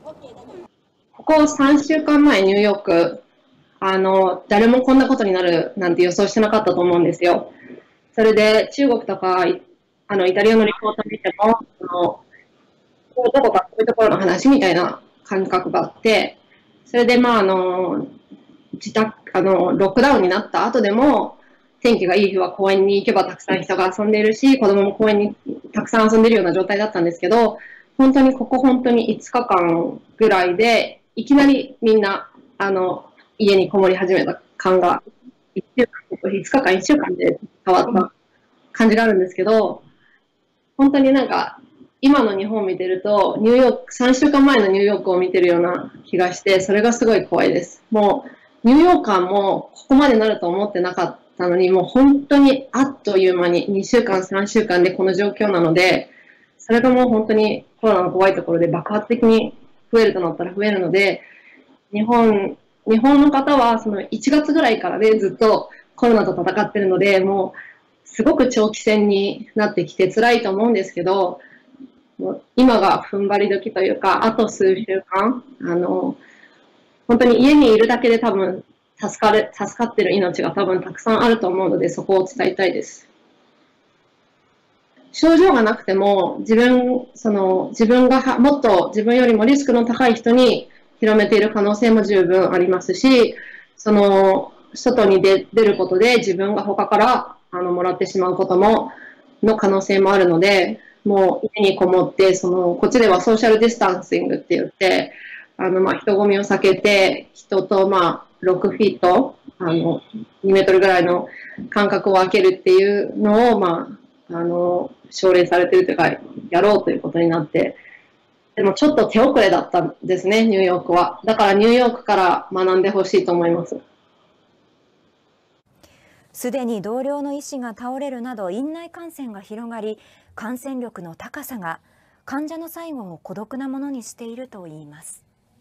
ここ3週間前、ニューヨーク、誰もこんなことになるなんて予想してなかったと思うんですよ。それで中国とか、イタリアのリポート見ても、どこかこういうところの話みたいな感覚があって、それで、自宅、ロックダウンになった後でも、天気がいい日は公園に行けばたくさん人が遊んでいるし、子供も公園にたくさん遊んでいるような状態だったんですけど、本当に5日間ぐらいで、いきなりみんな、家にこもり始めた感が、5日間、1週間で変わった感じがあるんですけど、本当になんか、今の日本を見てると、ニューヨーク、3週間前のニューヨークを見てるような気がして、それがすごい怖いです。もう、ニューヨーカーもここまでなると思ってなかったのに、もう本当にあっという間に2週間、3週間でこの状況なので、それがもう本当にコロナの怖いところで爆発的に増えるとなったら増えるので、日本、日本の方はその1月ぐらいからでずっとコロナと戦ってるので、もうすごく長期戦になってきて辛いと思うんですけど、もう今が踏ん張り時というか、あと数週間、本当に家にいるだけで多分助かってる命が多分たくさんあると思うので、そこを伝えたいです。症状がなくても、自分がもっと自分よりもリスクの高い人に広めている可能性も十分ありますし、外に出ることで自分が他からもらってしまうことの可能性もあるので、もう家にこもって、こっちではソーシャルディスタンシングって言って、人混みを避けて、人と6フィート、2メートルぐらいの間隔を空けるっていうのを、奨励されてるというか、やろうということになって、でもちょっと手遅れだったんですね、ニューヨークは。だからニューヨークから学んでほしいと思います。 すでに同僚の医師が倒れるなど院内感染が広がり、感染力の高さが患者の最後を孤独なものにしているといいます。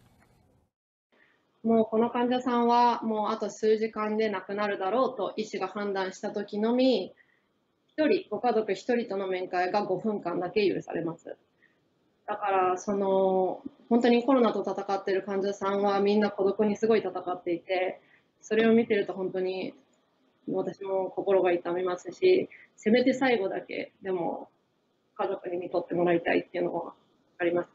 もうこの患者さんはもうあと数時間で亡くなるだろうと医師が判断した時のみ、ご家族1人との面会が5分間だけ許されます。だから本当にコロナと戦っている患者さんはみんな孤独にすごい戦っていて、それを見てると本当に私も心が痛みますし、せめて最後だけでも家族に看取ってもらいたいっていうのはあります。